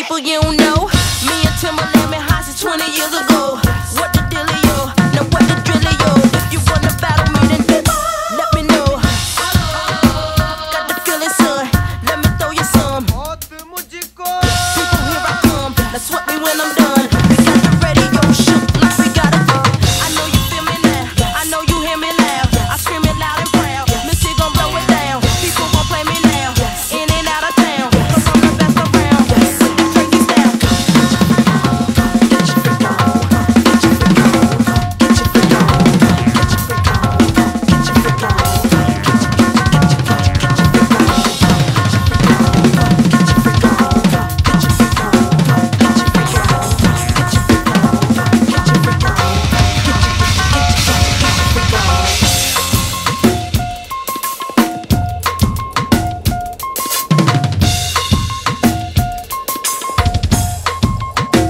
people you don't know. Me and Timberland been hot since 20 years ago. What the dealio? Now what the drillio? If you wanna battle me, then let me know. Got the feeling, son. Let me throw you some. People, here I come. Now sweat me when I'm done. We got the radio shook like we got it. I know you feel me now. I know you hear me loud. I scream it loud and proud. Missy gon' blow it down. People gon' play me now. In and out of town. 'Cause I'm the best around. With the crazy style. Get your freak on. Get your freak on. Get your freak on. Get your freak on.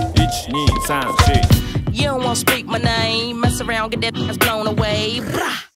You don't wanna speak my name. Mess around, get that ass blown away. Brah.